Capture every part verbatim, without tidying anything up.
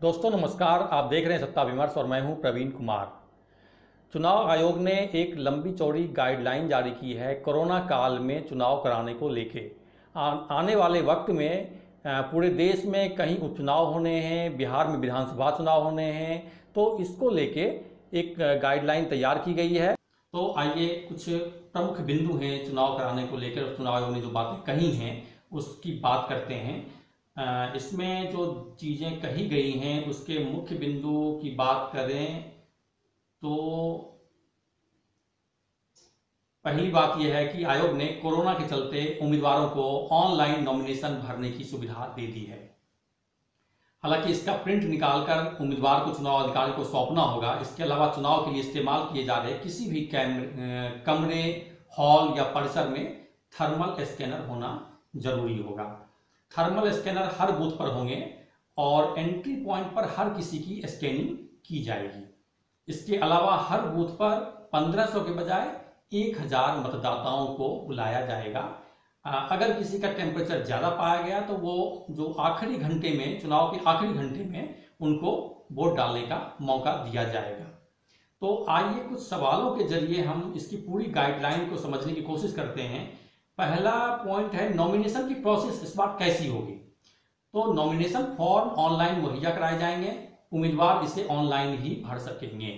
दोस्तों नमस्कार, आप देख रहे हैं सत्ता विमर्श और मैं हूं प्रवीण कुमार। चुनाव आयोग ने एक लंबी चौड़ी गाइडलाइन जारी की है कोरोना काल में चुनाव कराने को लेके। आने वाले वक्त में अ, पूरे देश में कहीं उपचुनाव होने हैं, बिहार में विधानसभा चुनाव होने हैं, तो इसको लेके एक गाइडलाइन तैयार की गई है। तो आइए कुछ प्रमुख बिंदु हैं चुनाव कराने को लेकर, चुनाव आयोग ने जो बातें कही हैं उसकी बात करते हैं। अ, इसमें जो चीज़ें कही गई हैं उसके मुख्य बिंदुओं की बात करें तो पहली बात यह है कि आयोग ने कोरोना के चलते उम्मीदवारों को ऑनलाइन नॉमिनेशन भरने की सुविधा दे दी है। हालांकि इसका प्रिंट निकालकर उम्मीदवार को चुनाव अधिकारी को सौंपना होगा। इसके अलावा चुनाव के लिए इस्तेमाल किए जा रहे किसी भी कैमरे कमरे, हॉल या परिसर में थर्मल स्कैनर होना जरूरी होगा। थर्मल स्कैनर हर बूथ पर होंगे और एंट्री पॉइंट पर हर किसी की स्कैनिंग की जाएगी। इसके अलावा हर बूथ पर पंद्रह सौ के बजाय एक हज़ार मतदाताओं को बुलाया जाएगा। अगर किसी का टेम्परेचर ज़्यादा पाया गया तो वो जो आखिरी घंटे में, चुनाव के आखिरी घंटे में उनको वोट डालने का मौका दिया जाएगा। तो आइए कुछ सवालों के जरिए हम इसकी पूरी गाइडलाइन को समझने की कोशिश करते हैं। पहला पॉइंट है नॉमिनेशन की प्रोसेस इस बार कैसी होगी। तो नॉमिनेशन फॉर्म ऑनलाइन मुहैया कराए जाएंगे, उम्मीदवार इसे ऑनलाइन ही भर सकेंगे।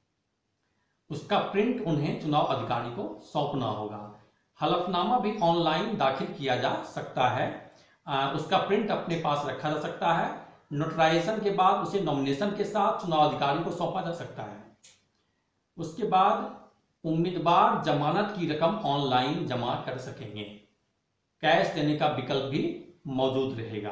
उसका प्रिंट उन्हें चुनाव अधिकारी को सौंपना होगा। हलफनामा भी ऑनलाइन दाखिल किया जा सकता है, आ, उसका प्रिंट अपने पास रखा जा सकता है। नोटराइजेशन के बाद उसे नॉमिनेशन के साथ चुनाव अधिकारी को सौंपा जा सकता है। उसके बाद उम्मीदवार जमानत की रकम ऑनलाइन जमा कर सकेंगे। कैश देने का विकल्प भी मौजूद रहेगा।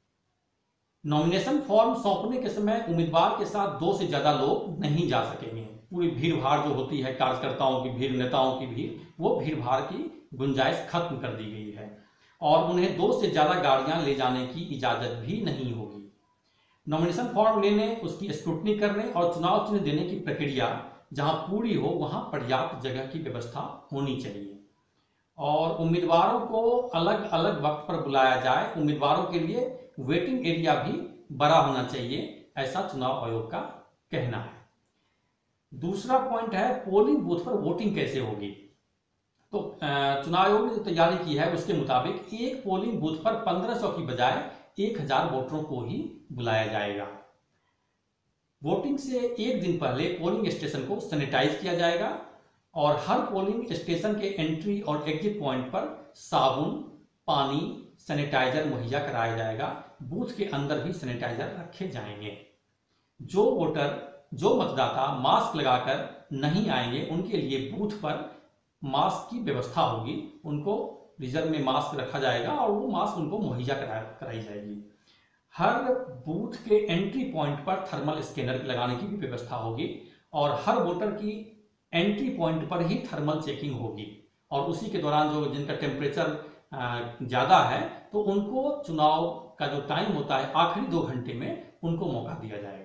नॉमिनेशन फॉर्म सौंपने के समय उम्मीदवार के साथ दो से ज्यादा लोग नहीं जा सकेंगे। पूरी भीड़ भाड़ जो होती है, कार्यकर्ताओं की भीड़, नेताओं की भीड़, वो भीड़ भाड़ की गुंजाइश खत्म कर दी गई है और उन्हें दो से ज्यादा गाड़ियां ले जाने की इजाजत भी नहीं होगी। नॉमिनेशन फॉर्म लेने, उसकी स्क्रूटनी करने और चुनाव चिन्ह देने की प्रक्रिया जहां पूरी हो वहां पर्याप्त जगह की व्यवस्था होनी चाहिए और उम्मीदवारों को अलग अलग वक्त पर बुलाया जाए। उम्मीदवारों के लिए वेटिंग एरिया भी बड़ा होना चाहिए, ऐसा चुनाव आयोग का कहना है। दूसरा पॉइंट है पोलिंग बूथ पर वोटिंग कैसे होगी। तो चुनाव आयोग ने जो तैयारी की है उसके मुताबिक एक पोलिंग बूथ पर पंद्रह सौ की बजाय एक हज़ार वोटरों को ही बुलाया जाएगा। वोटिंग से एक दिन पहले पोलिंग स्टेशन को सैनिटाइज किया जाएगा और हर पोलिंग स्टेशन के एंट्री और एग्जिट पॉइंट पर साबुन, पानी, सैनिटाइजर मुहैया कराया जाएगा। बूथ के अंदर भी सैनिटाइजर रखे जाएंगे। जो वोटर, जो मतदाता मास्क लगाकर नहीं आएंगे उनके लिए बूथ पर मास्क की व्यवस्था होगी। उनको रिजर्व में मास्क रखा जाएगा और वो मास्क उनको मुहैया कराई जाएगी। हर बूथ के एंट्री पॉइंट पर थर्मल स्कैनर लगाने की भी व्यवस्था होगी और हर वोटर की एंट्री पॉइंट पर ही थर्मल चेकिंग होगी और उसी के दौरान जो जिनका टेम्परेचर ज़्यादा है तो उनको चुनाव का जो टाइम होता है आखिरी दो घंटे में उनको मौका दिया जाएगा।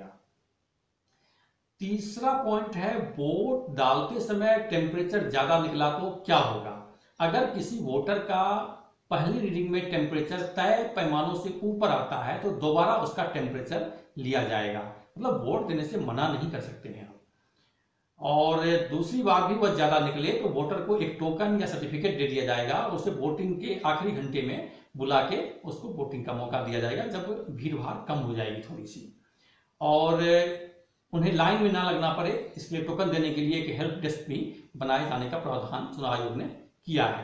तीसरा पॉइंट है वोट डालते समय टेम्परेचर ज़्यादा निकला तो क्या होगा। अगर किसी वोटर का पहली रीडिंग में टेम्परेचर तय पैमानों से ऊपर आता है तो दोबारा उसका टेम्परेचर लिया जाएगा। मतलब वोट देने से मना नहीं कर सकते हैं। और दूसरी बार भी वह ज्यादा निकले तो वोटर को एक टोकन या सर्टिफिकेट दे दिया जाएगा और उसे वोटिंग के आखिरी घंटे में बुला के उसको वोटिंग का मौका दिया जाएगा जब भीड़ भाड़ कम हो जाएगी थोड़ी सी और उन्हें लाइन में ना लगना पड़े, इसलिए टोकन देने के लिए एक हेल्प डेस्क भी बनाए जाने का प्रावधान चुनाव आयोग ने किया है।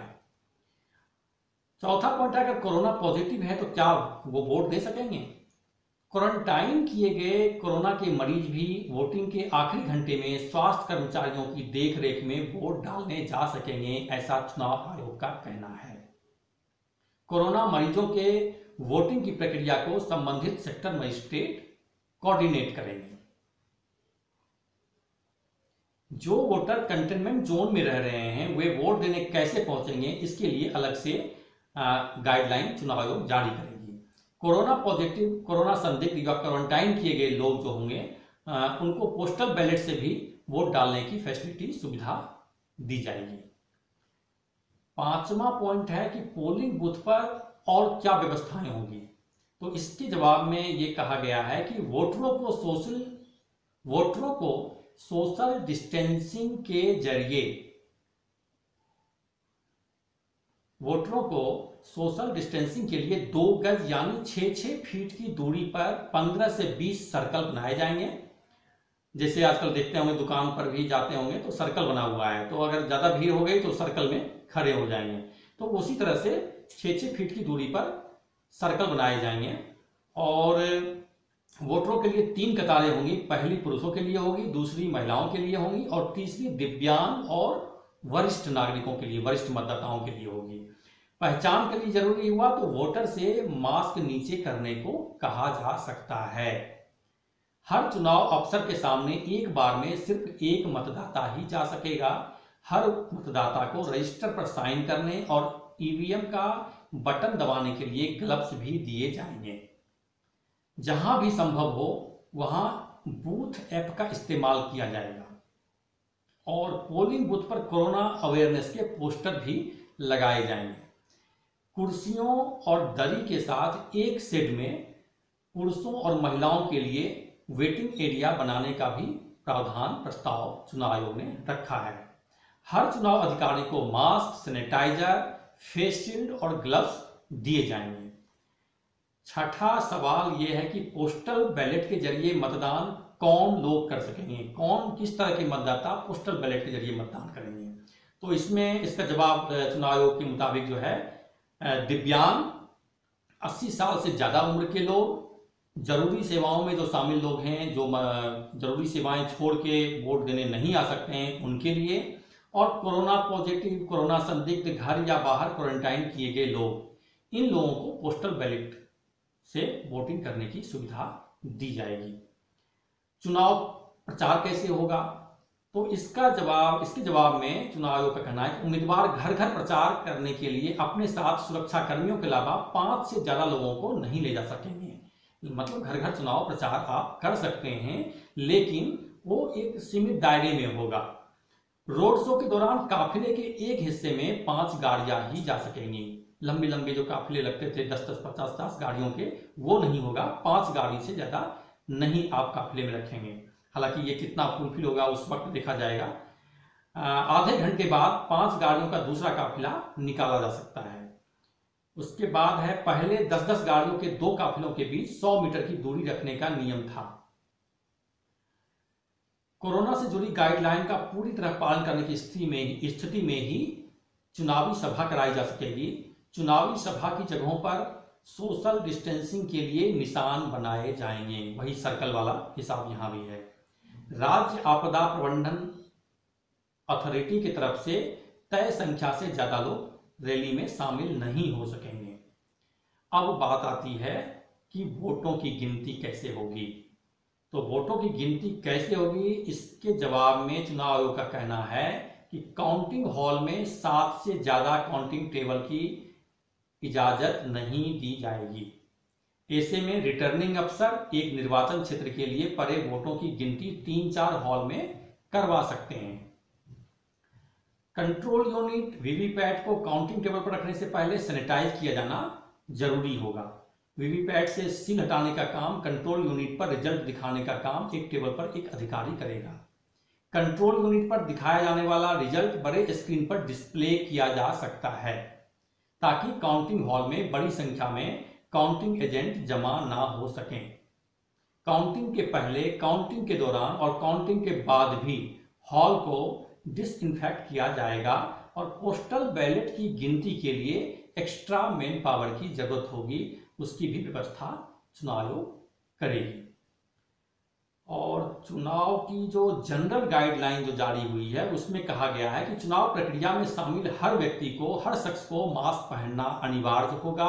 चौथा पॉइंट है अगर कोरोना पॉजिटिव है तो क्या वो वोट दे सकेंगे। क्वारंटाइन किए गए कोरोना के मरीज भी वोटिंग के आखिरी घंटे में स्वास्थ्य कर्मचारियों की देखरेख में वोट डालने जा सकेंगे, ऐसा चुनाव आयोग का कहना है। कोरोना मरीजों के वोटिंग की प्रक्रिया को संबंधित सेक्टर मजिस्ट्रेट कोऑर्डिनेट करेंगे। जो वोटर कंटेनमेंट जोन में रह रहे हैं वे वोट देने कैसे पहुंचेंगे, इसके लिए अलग से गाइडलाइन चुनाव आयोग जारी करेगी। कोरोना पॉजिटिव, कोरोना संदिग्ध या क्वारंटाइन किए गए लोग जो होंगे आ, उनको पोस्टल बैलेट से भी वोट डालने की फैसिलिटी, सुविधा दी जाएगी। पांचवा पॉइंट है कि पोलिंग बूथ पर और क्या व्यवस्थाएं होंगी। तो इसके जवाब में ये कहा गया है कि वोटरों को सोशल वोटरों को सोशल डिस्टेंसिंग के जरिए वोटरों को सोशल डिस्टेंसिंग के लिए दो गज यानी छह छह फीट की दूरी पर पंद्रह से बीस सर्कल बनाए जाएंगे। जैसे आजकल देखते होंगे, दुकान पर भी जाते होंगे तो सर्कल बना हुआ है, तो अगर ज्यादा भीड़ हो गई तो सर्कल में खड़े हो जाएंगे। तो उसी तरह से छह छह फीट की दूरी पर सर्कल बनाए जाएंगे और वोटरों के लिए तीन कतारें होंगी। पहली पुरुषों के लिए होगी, दूसरी महिलाओं के लिए होंगी और तीसरी दिव्यांग और वरिष्ठ नागरिकों के लिए, वरिष्ठ मतदाताओं के लिए होगी। पहचान के लिए जरूरी हुआ तो वोटर से मास्क नीचे करने को कहा जा सकता है। हर चुनाव अफसर के सामने एक बार में सिर्फ एक मतदाता ही जा सकेगा। हर मतदाता को रजिस्टर पर साइन करने और ईवीएम का बटन दबाने के लिए ग्लव्स भी दिए जाएंगे। जहां भी संभव हो वहां बूथ ऐप का इस्तेमाल किया जाएगा और पोलिंग बूथ पर कोरोना अवेयरनेस के पोस्टर भी लगाए जाएंगे। कुर्सियों और दरी के साथ एक शेड में पुरुषों और महिलाओं के लिए वेटिंग एरिया बनाने का भी प्रावधान प्रस्ताव चुनाव आयोग ने रखा है। हर चुनाव अधिकारी को मास्क, सैनिटाइजर, फेस शील्ड और ग्लव्स दिए जाएंगे। छठा सवाल यह है कि पोस्टल बैलेट के जरिए मतदान कौन लोग कर सकेंगे, कौन किस तरह के मतदाता पोस्टल बैलेट के जरिए मतदान करेंगे। तो इसमें इसका जवाब चुनाव आयोग के मुताबिक जो है दिव्यांग, अस्सी साल से ज्यादा उम्र के लोग, जरूरी सेवाओं में जो शामिल लोग हैं, जो जरूरी सेवाएं छोड़ के वोट देने नहीं आ सकते हैं उनके लिए, और कोरोना पॉजिटिव, कोरोना संदिग्ध, घर या बाहर क्वारंटाइन किए गए लोग, इन लोगों को पोस्टल बैलेट से वोटिंग करने की सुविधा दी जाएगी। चुनाव प्रचार कैसे होगा, तो इसका जवाब इसके जवाब में चुनाव आयोग का कहना है कि उम्मीदवार घर घर प्रचार करने के लिए अपने साथ सुरक्षा कर्मियों के अलावा पांच से ज्यादा लोगों को नहीं ले जा सकेंगे। मतलब घर घर चुनाव प्रचार आप कर सकते हैं, लेकिन वो एक सीमित दायरे में होगा। रोड शो के दौरान काफिले के एक हिस्से में पांच गाड़ियां ही जा सकेंगी। लंबे लंबे जो काफिले लगते थे दस दस पचास पचास गाड़ियों के, वो नहीं होगा। पांच गाड़ी से ज्यादा नहीं आप काफिले में रखेंगे। हालांकि ये कितना फुलफिल होगा उस वक्त देखा जाएगा। आधे घंटे बाद पांच गाड़ियों का दूसरा काफिला निकाला जा सकता है। उसके बाद है पहले दस दस गाड़ियों के दो काफिलों के बीच सौ मीटर की दूरी रखने का नियम था। कोरोना से जुड़ी गाइडलाइन का पूरी तरह पालन करने की स्थिति में स्थिति में ही चुनावी सभा कराई जा सकेगी। चुनावी सभा की जगहों पर सोशल डिस्टेंसिंग के लिए निशान बनाए जाएंगे, वही सर्कल वाला हिसाब यहां भी है। राज्य आपदा प्रबंधन अथॉरिटी की तरफ से तय संख्या से ज्यादा लोग रैली में शामिल नहीं हो सकेंगे। अब बात आती है कि वोटों की गिनती कैसे होगी। तो वोटों की गिनती कैसे होगी, इसके जवाब में चुनाव आयोग का कहना है कि काउंटिंग हॉल में सात से ज्यादा काउंटिंग टेबल की इजाजत नहीं दी जाएगी। ऐसे में रिटर्निंग अफसर एक निर्वाचन क्षेत्र के लिए पड़े वोटों की गिनती तीन चार हॉल में करवा सकते हैं। कंट्रोल यूनिट वीवीपैट को काउंटिंग टेबल पर रखने से पहले सैनिटाइज किया जाना जरूरी होगा। वीवीपैट से सील हटाने का काम, कंट्रोल यूनिट पर रिजल्ट दिखाने का काम एक टेबल पर एक अधिकारी करेगा। कंट्रोल यूनिट पर दिखाया जाने वाला रिजल्ट बड़े स्क्रीन पर डिस्प्ले किया जा सकता है ताकि काउंटिंग हॉल में बड़ी संख्या में काउंटिंग एजेंट जमा ना हो सकें। काउंटिंग के पहले, काउंटिंग के दौरान और काउंटिंग के बाद भी हॉल को डिसइंफेक्ट किया जाएगा और पोस्टल बैलेट की गिनती के लिए एक्स्ट्रा मैन पावर की जरूरत होगी, उसकी भी व्यवस्था चुनाव आयोग करेगी। और चुनाव की जो जनरल गाइडलाइन जो जारी हुई है उसमें कहा गया है कि चुनाव प्रक्रिया में शामिल हर व्यक्ति को, हर शख्स को मास्क पहनना अनिवार्य होगा।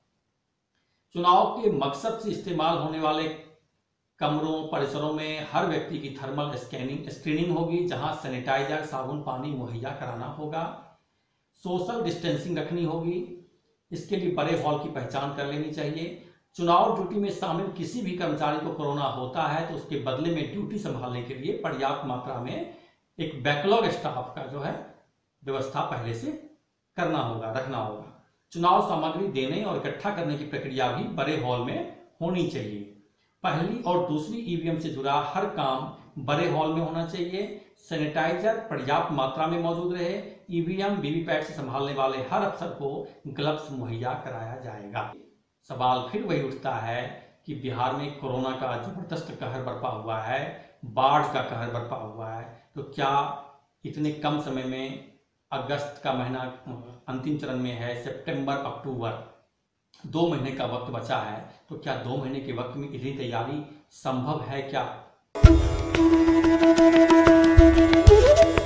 चुनाव के मकसद से इस्तेमाल होने वाले कमरों, परिसरों में हर व्यक्ति की थर्मल स्कैनिंग स्क्रीनिंग होगी, जहां सैनिटाइजर, साबुन, पानी मुहैया कराना होगा। सोशल डिस्टेंसिंग रखनी होगी। इसके लिए बड़े हॉल की पहचान कर लेनी चाहिए। चुनाव ड्यूटी में शामिल किसी भी कर्मचारी को कोरोना होता है तो उसके बदले में ड्यूटी संभालने के लिए पर्याप्त मात्रा में एक बैकलॉग स्टाफ का जो है व्यवस्था पहले से करना होगा, रखना होगा। चुनाव सामग्री देने और इकट्ठा करने की प्रक्रिया भी बड़े हॉल में होनी चाहिए। पहली और दूसरी ईवीएम से जुड़ा हर काम बड़े हॉल में होना चाहिए। सैनिटाइजर पर्याप्त मात्रा में मौजूद रहे। ईवीएम वीवीपैट से संभालने वाले हर अफसर को ग्लव्स मुहैया कराया जाएगा। सवाल फिर वही उठता है कि बिहार में कोरोना का जबरदस्त कहर बरपा हुआ है, बाढ़ का कहर बरपा हुआ है, तो क्या इतने कम समय में, अगस्त का महीना अंतिम चरण में है, सितंबर अक्टूबर दो महीने का वक्त बचा है, तो क्या दो महीने के वक्त में इतनी तैयारी संभव है क्या?